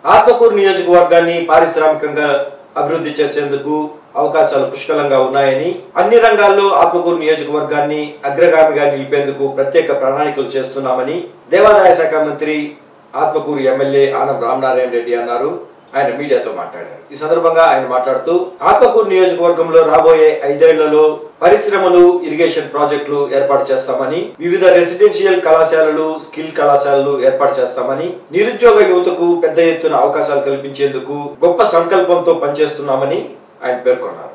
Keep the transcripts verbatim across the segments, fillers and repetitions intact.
ఆత్మకూరు నియోజకవర్గాన్ని పారిశ్రామికంగా అభివృద్ధి చేసేందుకు అవకాశాలు పుష్కలంగా ఉన్నాయని, అన్ని రంగాల్లో ఆత్మకూరు నియోజకవర్గాన్ని అగ్రగామిగా నిలిపేందుకు ప్రత్యేక ప్రణాళికలు చేస్తున్నామని దేవాదాయ శాఖ మంత్రి ఆత్మకూరు ఎమ్మెల్యే ఆనం రామనారాయణ రెడ్డి అన్నారు. ఆయన మీడియాతో మాట్లాడారు. ఈ సందర్భంగా ఆయన మాట్లాడుతూ ఆత్మకూరు నియోజకవర్గంలో రాబోయే ఐదేళ్లలో పరిశ్రమలు, ఇరిగేషన్ ప్రాజెక్టులు ఏర్పాటు చేస్తామని, వివిధ రెసిడెన్షియల్ కళాశాలలు, స్కిల్ కళాశాలలు ఏర్పాటు చేస్తామని, నిరుద్యోగ యువతకు పెద్ద ఎత్తున అవకాశాలు కల్పించేందుకు గొప్ప సంకల్పంతో పనిచేస్తున్నామని ఆయన పేర్కొన్నారు.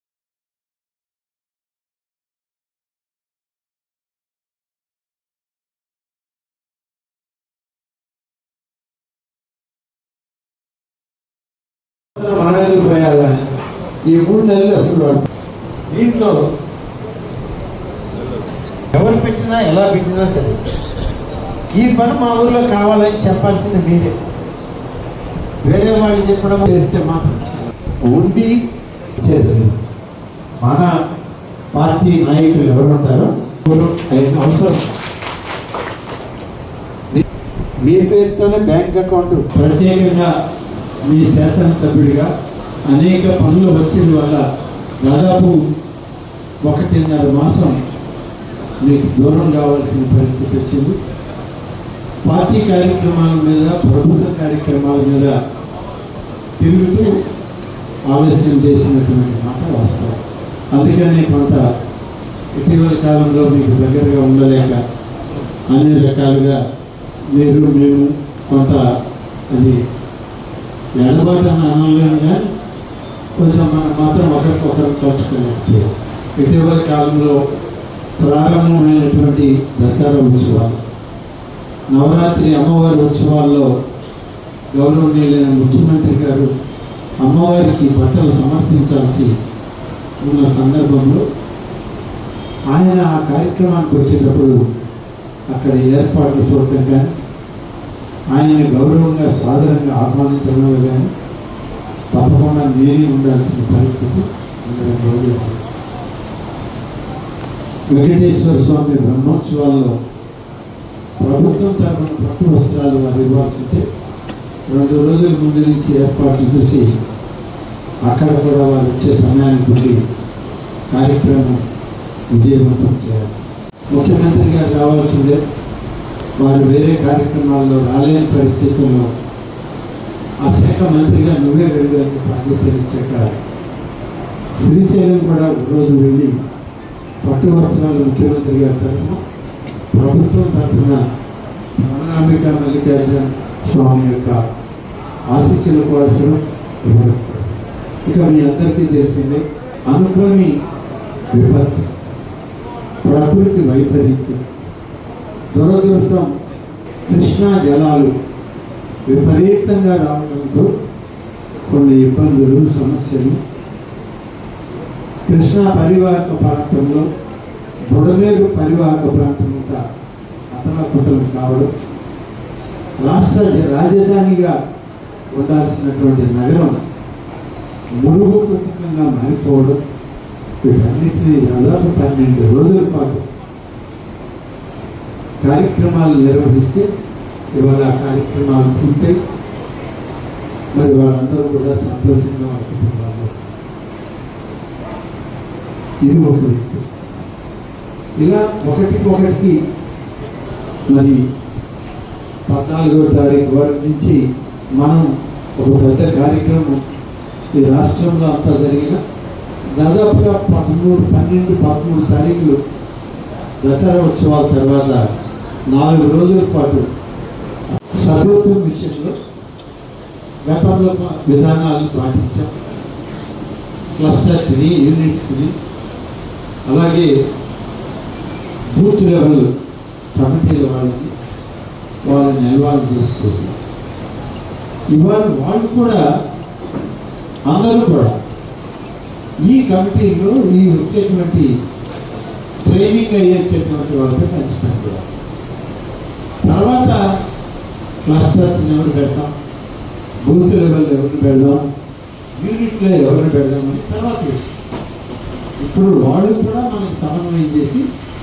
ఈ మూడు నెలలు అసలు దీంట్లో ఎవరు పెట్టినా ఎలా పెట్టినా సరే ఈ పని మా ఊర్లో కావాలని చెప్పాల్సింది మీరే. వేరే వాళ్ళు చెప్పడం చేస్తే మాత్రం ఉండి చేసేది. మన పార్టీ నాయకులు ఎవరు ఉంటారో ఐదు అవసరం మీ పేరుతోనే బ్యాంక్ అకౌంట్ ప్రత్యేకంగా మీ శాసనసభ్యుడిగా అనేక పనులు వచ్చిన వల్ల దాదాపు ఒకటిన్నర మాసం మీకు దూరం కావాల్సిన పరిస్థితి వచ్చింది. పార్టీ కార్యక్రమాల మీద, ప్రభుత్వ కార్యక్రమాల మీద తిరుగుతూ ఆలస్యం చేసినటువంటి మాట వాస్తవం. అందుకని కొంత ఇటీవల కాలంలో మీకు దగ్గరగా ఉండలేక అన్ని రకాలుగా మీరు మేము కొంత అది ఎడబాటు అని అనలేము, కానీ కొంచెం మనం మాత్రం ఒకరికొకరు కలుసుకునేట్లేదు. ఇటీవల కాలంలో ప్రారంభమైనటువంటి దసరా ఉత్సవాలు, నవరాత్రి అమ్మవారి ఉత్సవాల్లో గౌరవనీయులైన ముఖ్యమంత్రి గారు అమ్మవారికి బట్టలు సమర్పించాల్సి ఉన్న సందర్భంలో ఆయన ఆ కార్యక్రమానికి వచ్చేటప్పుడు అక్కడ ఏర్పాట్లు చూడటం కానీ, ఆయన గౌరవంగా సాదరంగా ఆహ్వానించడమే కానీ తప్పకుండా నేనే ఉండాల్సిన పరిస్థితి ఉండడం రోజు. వెంకటేశ్వర స్వామి బ్రహ్మోత్సవాల్లో ప్రభుత్వం తరఫున పట్టు వస్త్రాలు వారు ఇవ్వాల్సింటే రెండు రోజుల ముందు నుంచి ఏర్పాట్లు చూసి అక్కడ కూడా వారు వచ్చే సమయానికి ఉండి కార్యక్రమం విజయవంతం చేయాలి. ముఖ్యమంత్రి గారు రావాల్సిందే, వారు వేరే కార్యక్రమాల్లో రాలేని పరిస్థితుల్లో ఆ శాఖ మంత్రిగా నువ్వే వెళ్ళు అని ఆదేశాలిచ్చాక శ్రీశైలం కూడా రోజు వెళ్ళి పట్టు వస్త్రాలు ముఖ్యమంత్రి గారి తరఫున, ప్రభుత్వం తరఫున రమణాంబిక మల్లికార్జున స్వామి యొక్క ఆశీస్సుల కోసం ఇవ్వడం. ఇక మీ అందరికీ తెలిసిందే, అనుకోని విపత్తు, ప్రకృతి వైపరీత్యం, దురదృష్టం, కృష్ణా జలాలు విపరీతంగా రావడంతో కొన్ని ఇబ్బందులు, సమస్యలు, కృష్ణా పరివాహక ప్రాంతంలో బుడమేరు పరివాహక ప్రాంతం అంతా అతలాకుతలం కావడం, రాష్ట్ర రాజధానిగా ఉండాల్సినటువంటి నగరం మురుగు కుంపకంగా మారిపోవడం, వీటన్నిటినీ దాదాపు పన్నెండు రోజుల పాటు కార్యక్రమాలు నిర్వహిస్తే ఇవాళ ఆ కార్యక్రమాలు పూర్తయి మరి వాళ్ళందరూ కూడా సంతోషంగా అనుకుంటున్నారు. ఇది ఒక వ్యక్తి. ఇలా ఒకటికి ఒకటికి మరి పద్నాలుగవ తారీఖు వరకు నుంచి మనం ఒక పెద్ద కార్యక్రమం ఈ రాష్ట్రంలో అంతా జరిగిన దాదాపుగా పదమూడు పన్నెండు పదమూడు తారీఖులు దసరా ఉత్సవాల తర్వాత నాలుగు రోజుల పాటు సభ్యత్వం విషయంలో గతంలో విధానాలను పాటించాం. క్లస్టర్స్ని, యూనిట్స్ని, అలాగే బూత్ లెవెల్ కమిటీల వాళ్ళని వాళ్ళని ఇన్వాల్వ్ చేసి ఇవాళ వాళ్ళు కూడా అందరూ కూడా ఈ కమిటీలో ఈ వచ్చేటువంటి ట్రైనింగ్ అయ్యేటటువంటి వాళ్ళతో కలిసి పనిచేయాలి. తర్వాత క్లస్టర్స్ని ఎవరు పెడతాం, బూత్ లెవెల్ ఎవరిని పెడదాం, యూనిట్లో ఎవరిని పెడదామని తర్వాత విషయం. ఇప్పుడు వాళ్ళు కూడా మనకి సమన్వయం చేసి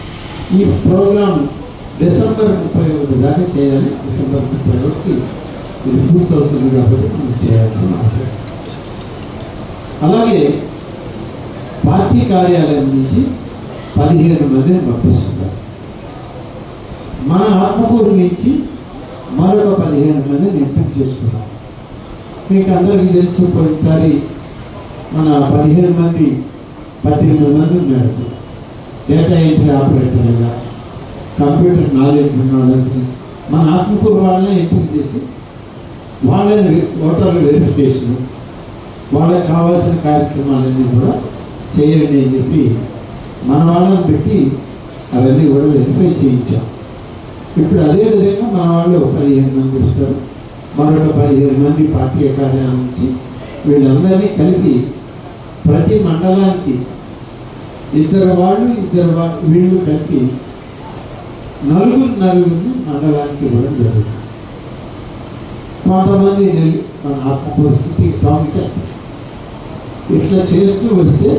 ఈ ప్రోగ్రాం డిసెంబర్ ముప్పై ఒకటి దాకా చేయాలి. డిసెంబర్ ముప్పై ఒకటి ఇది పూర్తవుతుంది కాబట్టి మనం చేయాల్సిన అవసరం. అలాగే పార్టీ కార్యాలయం నుంచి పదిహేను మందిని పంపిస్తున్నారు. మన ఆత్మకూరు నుంచి మరొక పదిహేను మందిని ఎంపిక చేసుకున్నాం. మీకు అందరికీ తెలుసు, పోయినసారి మన పదిహేను మంది పద్దెనిమిది మంది ఉన్నారు. డేటా ఎంట్రీ ఆపరేటర్లుగా, కంప్యూటర్ నాలెడ్జ్ ఉన్న వాళ్ళకి మన ఆత్మకూరు వాళ్ళని ఎంపిక చేసి వాళ్ళని ఓటర్ల వెరిఫికేషన్, వాళ్ళకి కావాల్సిన కార్యక్రమాలన్నీ కూడా చేయండి అని చెప్పి మన వాళ్ళని పెట్టి అవన్నీ కూడా వెరిఫై చేయించాం. ఇప్పుడు అదేవిధంగా మన వాళ్ళు పదిహేను మంది వస్తారు, మరొక పదిహేను మంది పార్టీ కార్యాలయం నుంచి వీళ్ళందరినీ కలిపి ప్రతి మండలానికి ఇద్దరు వాళ్ళు ఇద్దరు వాళ్ళు వీళ్ళు కలిపి నలుగురు నలుగురిని మండలానికి ఇవ్వడం జరుగుతుంది. కొంతమంది మన ఆత్మ పరిస్థితి టామికి ఇట్లా చేస్తూ వస్తే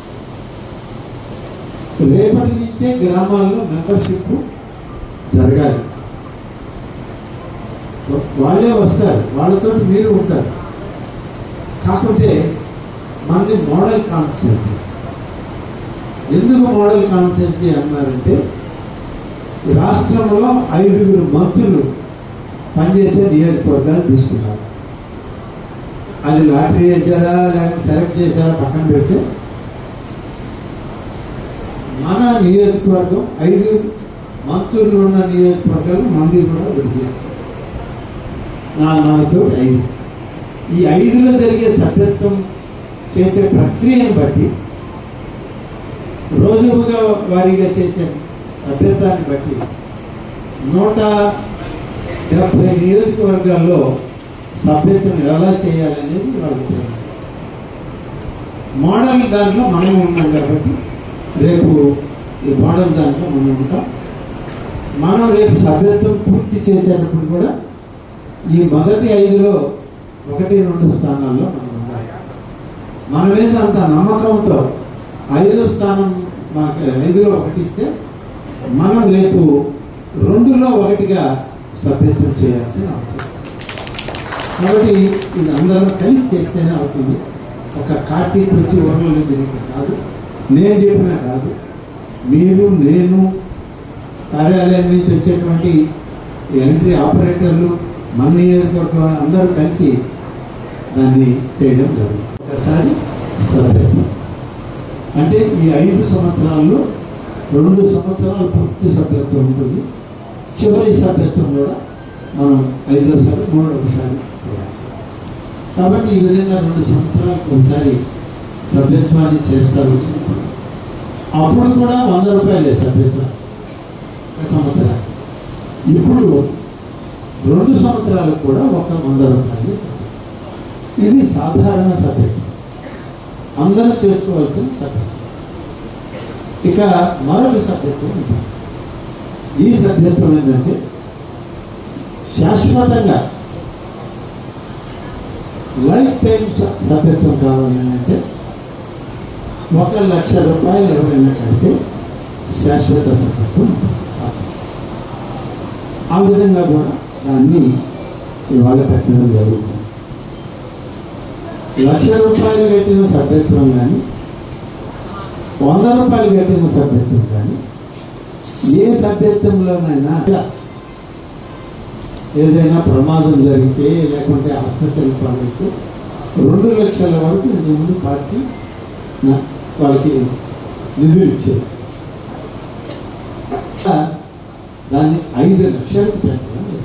రేపటి నుంచే గ్రామాల్లో మెంబర్షిప్ జరగాలి. వాళ్ళే వస్తారు, వాళ్ళతో మీరు ఉంటారు. కాకుంటే మనది మోడల్ కాన్స్టిట్యూన్సీ. ఎందుకు మోడల్ కాన్స్టిట్యూన్సీ అన్నారంటే రాష్ట్రంలో ఐదుగురు మంత్రులు పనిచేసే నియోజకవర్గాలు తీసుకున్నారు. అది లాటరీ వేసారా లేకపోతే సెలెక్ట్ చేశారా పక్కన పెడితే మన నియోజకవర్గం ఐదు మంత్రులు ఉన్న నియోజకవర్గాలు మంది కూడా విడిచారు. నా మనతో ఐదు ఈ ఐదులో జరిగే సభ్యత్వం చేసే ప్రక్రియను బట్టి రోజుగా వారీగా చేసే సభ్యత్వాన్ని బట్టి నూట డెబ్బై నియోజకవర్గాల్లో సభ్యత్వం ఎలా చేయాలనేది వాళ్ళు మోడల్ దాంట్లో మనం ఉన్నాం కాబట్టి రేపు ఈ మోడల్ దాంట్లో మనం ఉంటాం. మనం రేపు సభ్యత్వం పూర్తి చేసేటప్పుడు కూడా ఈ మొదటి ఐదులో ఒకటి రెండు స్థానాల్లో మనం ఉండాలి. మనం వేసే అంత నమ్మకంతో ఐదో స్థానం మనకి ఐదులో ఒకటి ఇస్తే మనం రేపు రెండులో ఒకటిగా సభ్యత్వం చేయాల్సిన అవసరం. కాబట్టి ఇది అందరం కలిసి చేస్తేనే అవుతుంది. ఒక కార్తీక్ వచ్చి ఊర్లలో జరిగింది కాదు, నేను చెప్పినా కాదు, మీరు నేను కార్యాలయం నుంచి వచ్చేటువంటి ఎంట్రీ ఆపరేటర్లు మన నియోజకవర్గం అందరూ కలిసి దాన్ని చేయడం జరుగుతుంది. ఒకసారి సభ్యత్వం అంటే ఈ ఐదు సంవత్సరాల్లో రెండు సంవత్సరాలు పూర్తి సభ్యత్వం ఉంటుంది. చివరి సభ్యత్వం కూడా మనం ఐదోసారి మూడోసారి చేయాలి. కాబట్టి ఈ విధంగా రెండు సంవత్సరాలకు ఒకసారి సభ్యత్వాన్ని చేస్తారు. వచ్చినప్పుడు అప్పుడు కూడా వంద రూపాయలే సభ్యత్వం ఒక సంవత్సరానికి. ఇప్పుడు రెండు సంవత్సరాలకు కూడా ఒక వంద రూపాయలు సభ్యత్వం. ఇది సాధారణ సభ్యత్వం, అందరూ చేసుకోవాల్సిన సభ్యత్వం. ఇక మరొక సభ్యత్వం ఉంది. ఈ సభ్యత్వం ఏంటంటే శాశ్వతంగా లైఫ్ టైం సభ్యత్వం కావాలి అంటే ఒక లక్ష రూపాయలు ఎవరైనా కడితే శాశ్వత సభ్యత్వం. ఆ విధంగా కూడా దాన్ని ఇవాళ పెట్టడం జరుగుతుంది. లక్ష రూపాయలు కట్టిన సభ్యత్వం కానీ వంద రూపాయలు కట్టిన సభ్యత్వం కానీ ఏ సభ్యత్వంలోనైనా ఏదైనా ప్రమాదం జరిగితే లేకుంటే ఆసుపత్రికి పాలైతే రెండు లక్షల వరకు ఇంతకుముందు పార్టీ వాళ్ళకి నిధులు ఇచ్చేది. దాన్ని ఐదు లక్షలకు పెంచడం లేదు.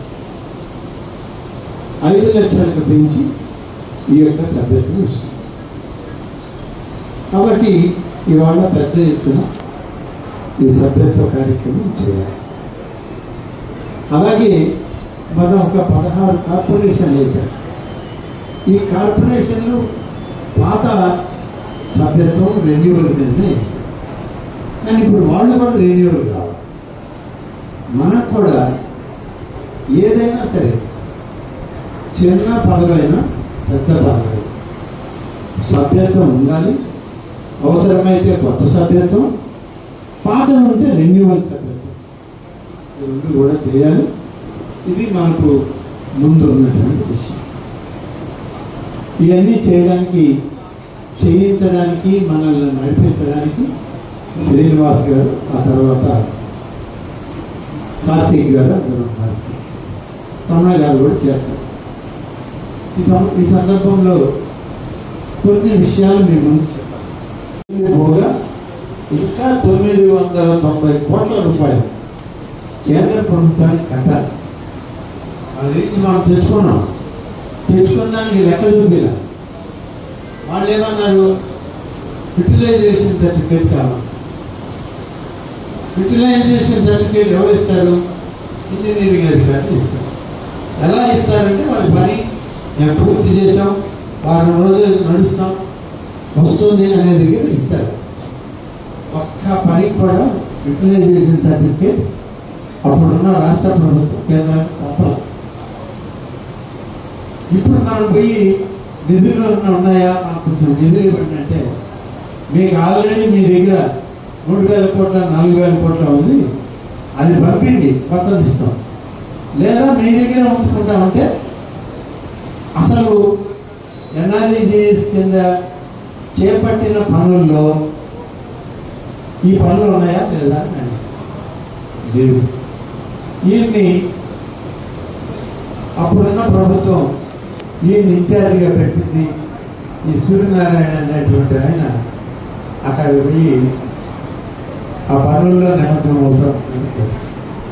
ఐదు లక్షలకు పెంచి ఈ యొక్క సభ్యత్వం ఇస్తుంది. కాబట్టి ఇవాళ పెద్ద ఎత్తున ఈ సభ్యత్వ కార్యక్రమం చేయాలి. అలాగే మనం ఒక పదహారు కార్పొరేషన్లు వేశాం. ఈ కార్పొరేషన్లు పాత సభ్యత్వం రెన్యూవల్ మీదనే వేశారు. కానీ ఇప్పుడు వాళ్ళు కూడా రెన్యూవల్ కావాలి. మనకు కూడా ఏదైనా సరే చిన్న పదవైనా పెద్ద పదవైనా సభ్యత్వం ఉండాలి. అవసరమైతే కొత్త సభ్యత్వం, పాత ఉంటే రెన్యూవల్ సభ్యత్వం, ఈ రెండు కూడా చేయాలి. ఇది మనకు ముందు ఉన్నటువంటి విషయం. ఇవన్నీ చేయడానికి చేయించడానికి మనల్ని నడిపించడానికి శ్రీనివాస్ గారు, ఆ తర్వాత కార్తీక్ గారు అందరూ ఉన్నారు. రమణ గారు కూడా చేస్తారు. ఈ ఈ సందర్భంలో కొన్ని విషయాలు మేము ముందు చెప్పాలి. పోగా ఇంకా తొమ్మిది వందల తొంభై కోట్ల రూపాయలు కేంద్ర ప్రభుత్వానికి కట్టాలి. అది మనం తెచ్చుకున్నాం. తెచ్చుకున్న దానికి లెక్క చూపిలా. వాళ్ళు ఏమన్నారు, యూటిలైజేషన్ సర్టిఫికేట్ కావాలి. యూటిలైజేషన్ సర్టిఫికేట్ ఎవరు ఇస్తారు? ఇంజనీరింగ్ అధికారులు ఇస్తారు. ఎలా ఇస్తారంటే వాళ్ళ పని మేము పూర్తి చేసాం, వారం రోజులు నడుస్తాం, వస్తుంది అనే దగ్గర ఇస్తారు. ఒక్క పని కూడా యూటిలైజేషన్ సర్టిఫికేట్ అప్పుడున్న రాష్ట్ర ప్రభుత్వం కేంద్రానికి పంపాలి. ఇప్పుడు మనం పోయి నిధులు ఉన్నాయా, మాకు కొంచెం నిధులు ఇవ్వండి అంటే, మీకు ఆల్రెడీ మీ దగ్గర మూడు వేల కోట్ల నాలుగు వేల కోట్ల ఉంది, అది పంపిండి, కొత్తది ఇస్తాం. లేదా మీ దగ్గర ఉంచుకుంటామంటే అసలు ఎన్ఆర్ఈజీఎస్ కింద చేపట్టిన పనుల్లో ఈ పనులు ఉన్నాయా లేదా అని అడిగారు. లేవు. వీళ్ళని అప్పుడున్న ప్రభుత్వం ఈయన ఇన్ఛార్జిగా పెట్టింది ఈ సూర్యనారాయణ అనేటువంటి ఆయన. అక్కడ పోయి ఆ పనుల్లో నిమగ్నం అవుతాం.